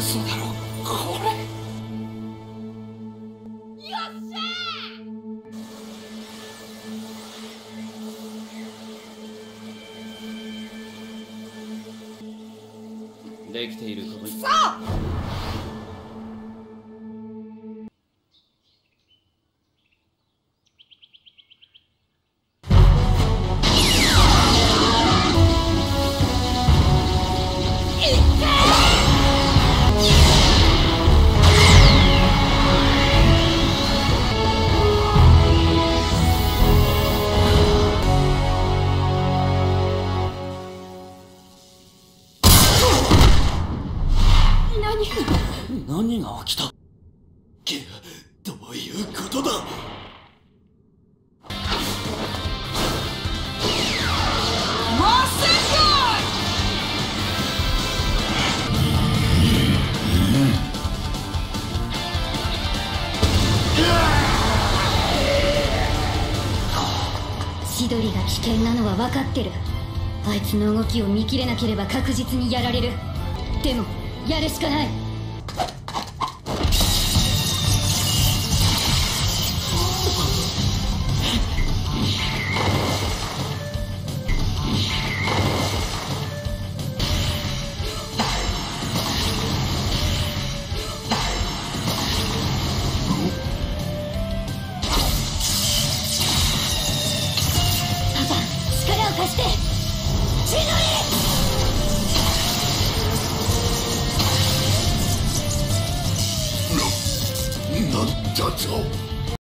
嘘だろこれ。 よっしゃー。できていることに。 さあ何が起きた？どういうことだ？ 千鳥が危険なのは分かってる。あいつの動きを見切れなければ確実にやられる。でもやるしかない。パパ、力を貸して。千鳥！ なんだと？